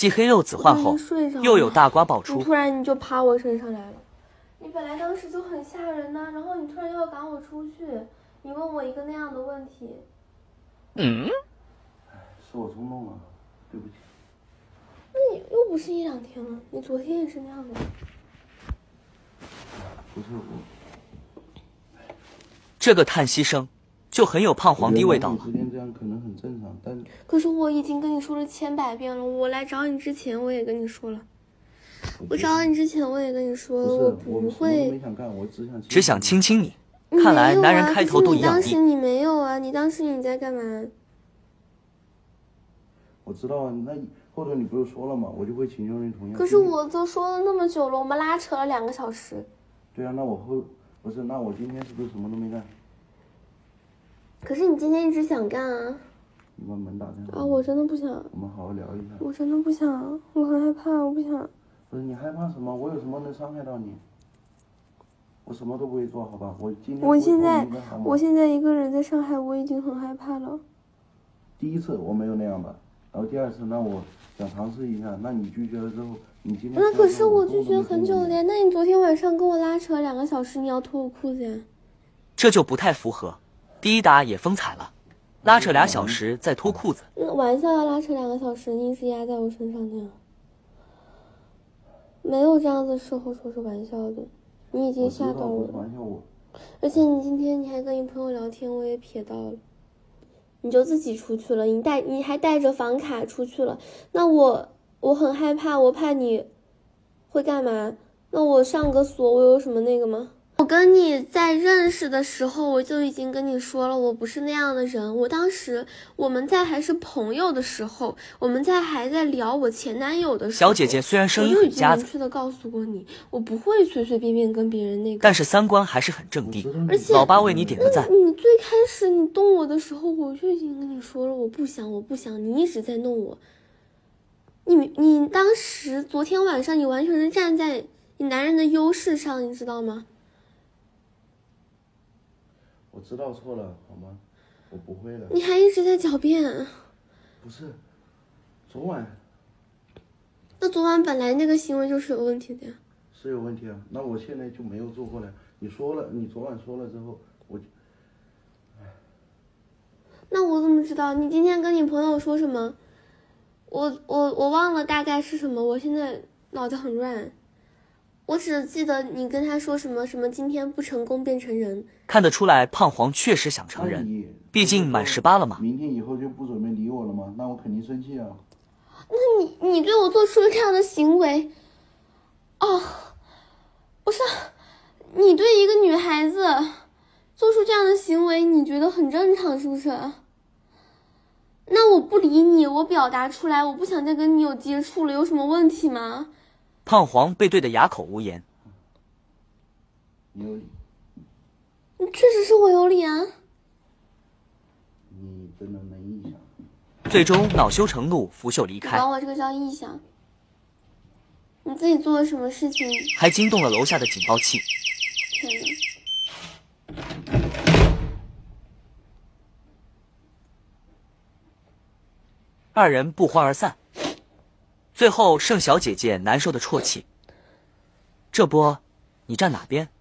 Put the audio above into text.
继黑柚子换后，又有大瓜爆出。 突然你就爬我身上来了，你本来当时就很吓人呐，然后你突然又要赶我出去，你问我一个那样的问题。 是我冲动了，对不起。 那你又不是1、2天了，你昨天也是那样的。 不是我。 这个叹息声就很有胖皇帝味道了。 之前这样可能很正常，但可是我已经跟你说了千百遍了，我来找你之前我也跟你说了，我找你之前我也跟你说了，我不会。 没想干，我只想亲亲你。看来男人开头都一样。 当时你没有啊，你当时你在干嘛？ 我知道啊，那或者你不是说了吗？我就会请求你同意。 可是我都说了那么久了，我们拉扯了2个小时。 对啊，那我那我今天是不是什么都没干？ 可是你今天一直想干啊。 你把门打开。 啊，我真的不想。 我们好好聊一下。 我真的不想，我很害怕，我不想。 不是你害怕什么？我有什么能伤害到你？我什么都不会做，好吧？我现在一个人在上海，我已经很害怕了。 第一次我没有那样吧，然后第2次，那我想尝试一下，那你拒绝了之后，你今天那可是我拒绝很久了呀，那你昨天晚上跟我拉扯2个小时，你要脱我裤子呀？ 这就不太符合。第一打也风采了，拉扯2小时再脱裤子。 玩笑要拉扯2个小时，你一直压在我身上那样，没有这样子事后说是玩笑的，你已经吓到我了。而且你今天你还跟你朋友聊天，我也瞥到了。你就自己出去了，你还带着房卡出去了，那我很害怕，我怕你会干嘛？那我上个锁，我有什么那个吗？我跟你在认识的时候，我就已经跟你说了，我不是那样的人。我当时我们在还是朋友的时候，我们还在聊我前男友的时候， 小姐姐虽然声音很夹子， 我就已经明确的告诉过你，我不会随随便便跟别人那个。 但是3观还是很正的。 而且老爸为你点个赞。 你最开始你动我的时候，我就已经跟你说了，我不想，你一直在弄我。你当时昨天晚上你完全是站在你男人的优势上，你知道吗？ 我知道错了，好吗？我不会了。 你还一直在狡辩。 不是，昨晚。 那昨晚本来那个行为就是有问题的呀。 是有问题啊，那我现在就没有做过来。你说了，你昨晚说了之后，我就， 那我怎么知道？你今天跟你朋友说什么？我忘了大概是什么，我现在脑子很乱。我只记得你跟他说什么今天不成功变成人。 看得出来胖皇确实想成人，毕竟满18了嘛。 明天以后就不准备理我了吗？那我肯定生气啊。 那你对我做出了这样的行为，不是，你对一个女孩子做出这样的行为，你觉得很正常是不是？那我不理你，我表达出来，我不想再跟你有接触了，有什么问题吗？ 胖皇被对得哑口无言。 你有理。 确实是我有理啊。 你真的没意想。 最终恼羞成怒，拂袖离开。 管我这个叫臆想。你自己做了什么事情？ 还惊动了楼下的警报器。 天哪！ 二人不欢而散，最后剩小姐姐难受的啜泣。这波，你站哪边？